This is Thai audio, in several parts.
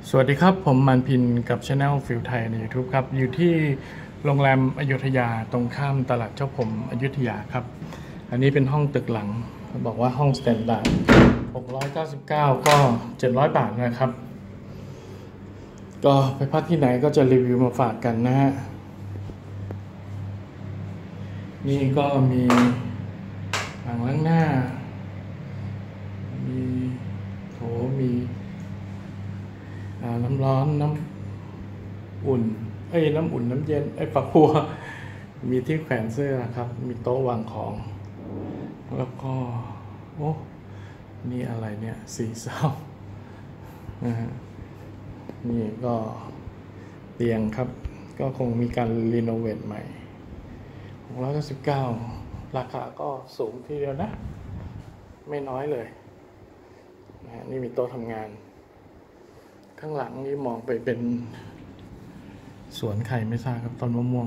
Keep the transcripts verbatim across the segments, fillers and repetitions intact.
สวัสดีครับผมมันพินกับ Channel ฟิลไทยใน YouTube ครับอยู่ที่โรงแรมอยุธยาตรงข้ามตลาดเจ้าผมอยุธยาครับอันนี้เป็นห้องตึกหลังบอกว่าห้องสแตนดาร์ดหกร้อยเก้าสิบเก้าก็เจ็ดร้อยบาทนะครับก็ไปพักที่ไหนก็จะรีวิวมาฝากกันนะฮะนี่ก็มีอ่างล้างหน้ามีโถมีน้ำร้อนน้ำอุ่นเอ้ยน้ำอุ่นน้ำเย็นไอ้ฝักบัวมีที่แขวนเสื้อครับมีโต๊ะวางของแล้วก็โอ้นี่อะไรเนี่ยสีเศร้านะฮะนี่ก็เตียงครับก็คงมีการรีโนเวทใหม่หกร้อยเก้าสิบเก้าราคาก็สูงทีเดียวนะไม่น้อยเลยนะนี่มีโต๊ะทำงานข้างหลังนี่มองไปเป็นสวนไข่ไม่ทราบครับต้นมะม่วง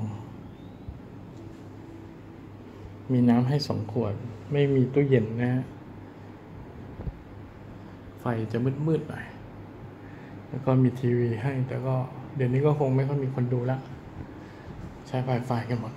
มีน้ำให้สองขวดไม่มีตู้เย็นนะฮะไฟจะมืดๆหน่อยแล้วก็มีทีวีให้แต่ก็เดี๋ยวนี้ก็คงไม่ค่อยมีคนดูละใช้ไฟไฟกันหมด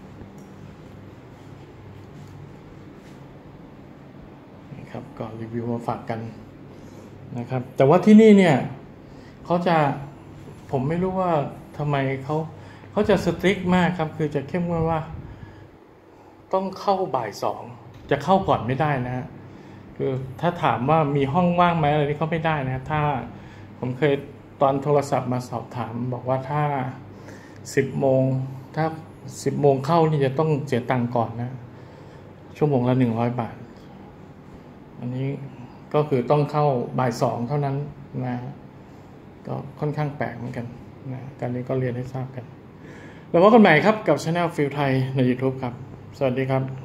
นี่ครับก็รีวิวมาฝากกันนะครับแต่ว่าที่นี่เนี่ยเขาจะผมไม่รู้ว่าทำไมเขาเขาจะสตริกมากครับคือจะเข้มงวดว่าต้องเข้าบ่ายสองจะเข้าก่อนไม่ได้นะฮะคือถ้าถามว่ามีห้องว่างไหมอะไรนี่เขาไม่ได้นะถ้าผมเคยตอนโทรศัพท์มาสอบถามบอกว่าถ้าสิบโมงถ้าสิบโมงเข้านี่จะต้องเสียตังค์ก่อนนะชั่วโมงละหนึ่งร้อยบาทอันนี้ก็คือต้องเข้าบ่ายสองเท่านั้นนะก็ค่อนข้างแปลกเหมือนกันนะการนี้ก็เรียนให้ทราบกันแล้วพบกันใหม่ครับกับ Channel ฟิลไทยใน YouTube ครับสวัสดีครับ